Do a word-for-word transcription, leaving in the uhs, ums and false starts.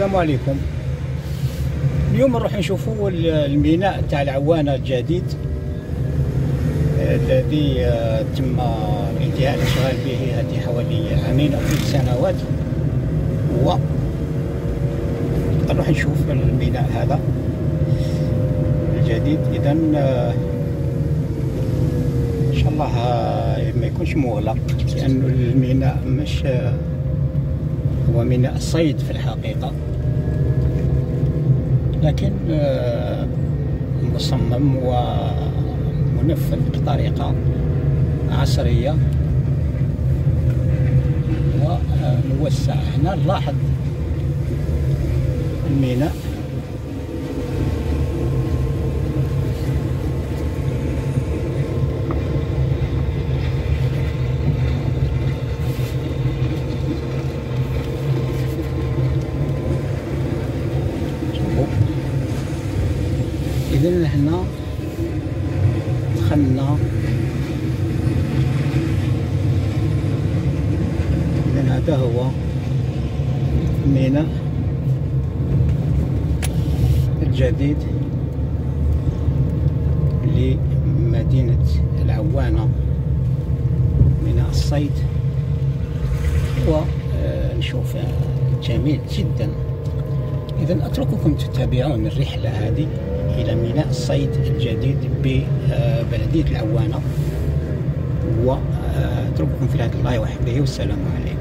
السلام عليكم. اليوم نروح نشوفوا الميناء تاع العوانة الجديد الذي تم انتهاء الاشغال به هذه حوالي عامين او ثلاث سنوات، و نروح نشوف الميناء هذا الجديد. اذا ان شاء الله ما يكونش مغلق، لانه الميناء مش هو ميناء الصيد في الحقيقة، لكن مصمم ومنفذ بطريقة عصرية وموسع. هنا نلاحظ الميناء إذن هنا دخلنا. إذن هذا هو الميناء الجديد لمدينة العوانة، ميناء الصيد، ونشوف جميل جدا. إذن أترككم تتابعون الرحلة هذه إلى ميناء الصيد الجديد ببلدية العوانة، وأترككم في هذا الله وحبه، والسلام عليكم.